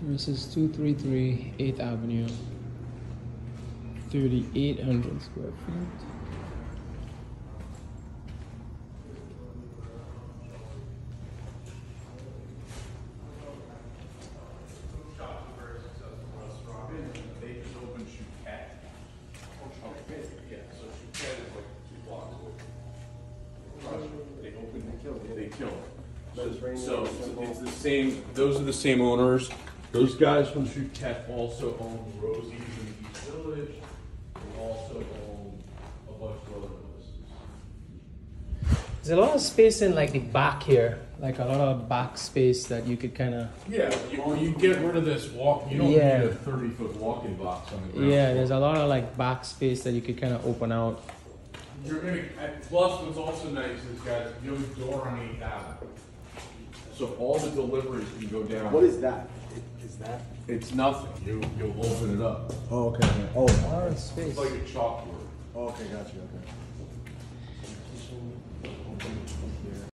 This is 233 8th Avenue, 3,800 square feet. They just opened Chouquette. Yeah, so Chouquette is like 2 blocks away. They killed it. So it's the same, those are the same owners. Those guys from Chouquette also own Rosie's in the East Village. They also own a bunch of other businesses. There's a lot of space in like the back here, like a lot of back space that you could kind of. Yeah, you get rid of this walk. You don't need a 30-foot walk-in box on the ground. Yeah, there's a lot of like back space that you could kind of open out. You're gonna. Plus, what's also nice is, guys, you have a door on 8th Avenue, so all the deliveries can go down. What is that? Is that? It's nothing. You'll open it up. Oh, okay. Oh, A lot of space. It's like a chalkboard. okay, got you. Okay.